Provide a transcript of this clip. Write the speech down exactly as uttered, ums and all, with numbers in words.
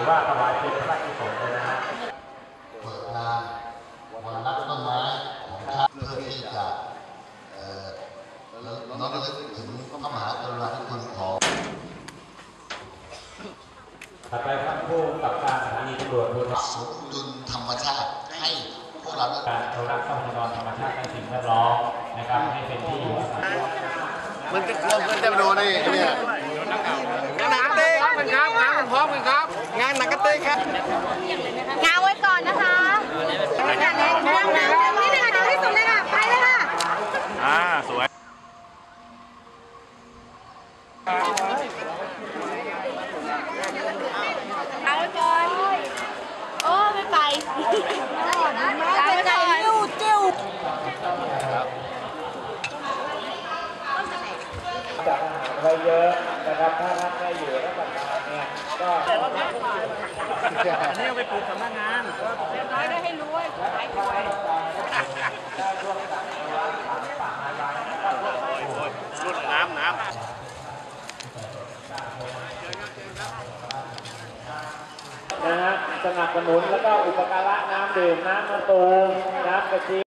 ว่าถวายเป็นพระราชกุศลเลยนะฮะเปิดงานวันรักต้นไม้ของชาติเพื่อที่จะน้อมระลึกถึงพระมหากรุณาธิคุณของต่อไปท่านผู้กำกับการสถานีตำรวจภูธรสมดุลธรรมชาติให้พวกเราการอนุรักษ์ทรัพยากรธรรมชาติและสิ่งแวดล้อมนะครับให้เป็นที่อยู่อาศัยมันจะควงกันจะไปดูนี่เนี่ยงานหนักเต้ครับกันครับงานพร้อมกันครับงานหนักเต้ครับงานไว้ก่อนนะคะงานนี้งานนี้นี่นะคะเดี๋ยวให้สุดเลยค่ะไปเลยค่ะอ่าสวยเอาไว้ก่อนโอ้ไม่ไปเอาไว้ก่อนจิ้วจิ้วจากอาหารไว้เยอะนะครับถ้าท่านได้อยู่รับประทานเนี่ยก็อันนี้เอาไปปลูกสำนักงานน้อยได้ให้รู้ว่าขายด้วยรุ่นน้ำน้ำนะฮะสนับสนุนแล้วก็อุปการะน้ำดื่มน้ำมะตูมน้ำกะทิ